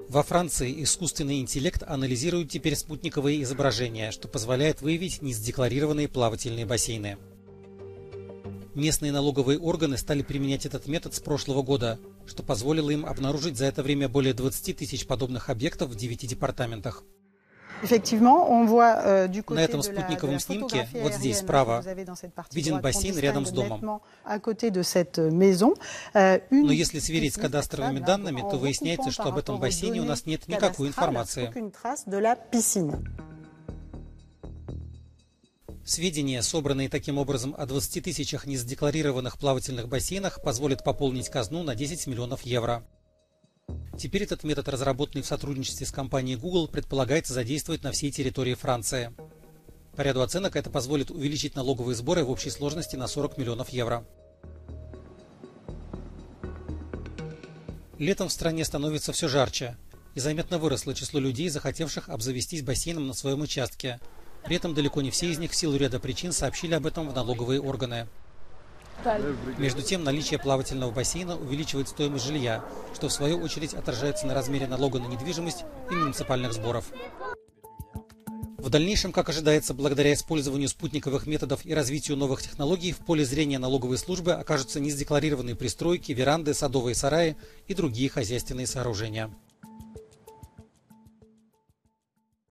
Во Франции искусственный интеллект анализирует теперь спутниковые изображения, что позволяет выявить незадекларированные плавательные бассейны. Местные налоговые органы стали применять этот метод с прошлого года, что позволило им обнаружить за это время более 20 тысяч подобных объектов в 9 департаментах. На этом спутниковом снимке, вот здесь справа, виден бассейн рядом с домом. Но если сверить с кадастровыми данными, то выясняется, что об этом бассейне у нас нет никакой информации. Сведения, собранные таким образом о 20 тысячах незадекларированных плавательных бассейнах, позволят пополнить казну на 10 миллионов евро. Теперь этот метод, разработанный в сотрудничестве с компанией Google, предполагается задействовать на всей территории Франции. По ряду оценок это позволит увеличить налоговые сборы в общей сложности на 40 миллионов евро. Летом в стране становится все жарче, и заметно выросло число людей, захотевших обзавестись бассейном на своем участке. При этом далеко не все из них в силу ряда причин сообщили об этом в налоговые органы. Между тем, наличие плавательного бассейна увеличивает стоимость жилья, что в свою очередь отражается на размере налога на недвижимость и муниципальных сборов. В дальнейшем, как ожидается, благодаря использованию спутниковых методов и развитию новых технологий, в поле зрения налоговой службы окажутся незадекларированные пристройки, веранды, садовые сараи и другие хозяйственные сооружения.